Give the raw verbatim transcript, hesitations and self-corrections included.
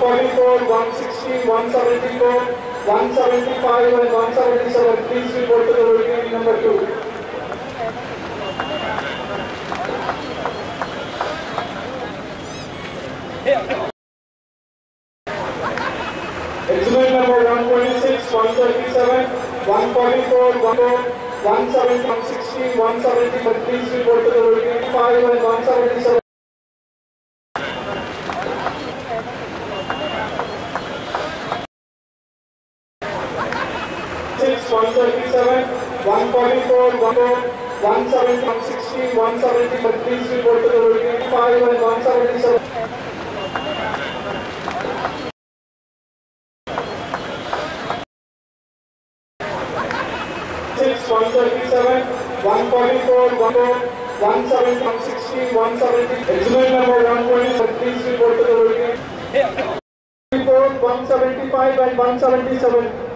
forty-four, one sixty, one seventy-four, one seventy-five and one seventy-seven. Please report to the routine number two. Exhibit number one twenty-six, one thirty-seven, one forty-four, one seventy, one sixty, one seventy, but please report to the routine five and one seventy-seven. one thirty-seven, one forty-four, one seventy, one sixty, one seventy, but please report to the routine five and one seventy-seven. one thirty-seven, one forty-four, one seventy, one sixty, one seventy. Exhibit number one twenty, but please report to the routine. one seventy-five and one seventy-seven.